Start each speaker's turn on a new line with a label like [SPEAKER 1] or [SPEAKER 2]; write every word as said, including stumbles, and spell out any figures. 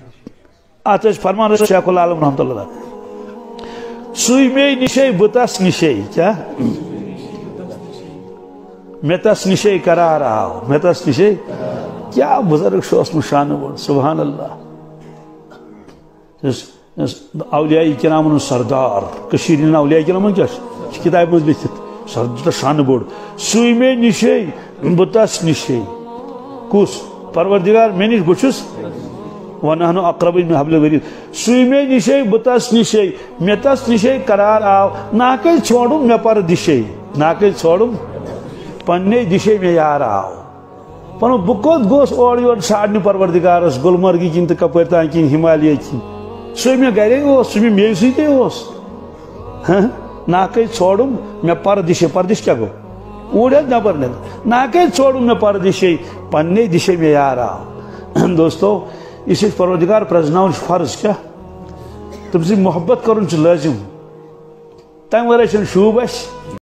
[SPEAKER 1] ات فرمان شیخ العالم رحمۃ اللہ سوئی مے نشے بتس نشے کیا میں تس نشے قرار آو میں تس نشے کیا بزرگ شوس مشان بڑ سبحان اللہ اولیاء کرام سردار کشیر اولیاء کرام کیا کتاب مز لکھت سردار شان بڑ سوئی مے نشے بتس نشے کس پروردگار میں نش بچس ونحن اقرب من حبل الورید سوئی مے نشے بتس نشے میں تس نشے قرار آو ناکے چھوڑم میں پر دشے ناکے چھوڑم پنے دشے میں یار آو پنو بکوت گوس اور یور چھاڑنے پروردگارس گلمرگی کن تو کپر تان کن ہمالیہ کن سوئی میں گرے ہو سوئی میں سیتے ہوس ناکے چھوڑم میں پر دشے پردش کیا گو اوڑے نبر نے ناکے چھوڑم میں پر دشے پنے دشے میں یار آو دوستو اس پروردگار پرزناؤن فرض کیا تم سے محبت کرن چھ لازم تم ورائے چھن شوب اس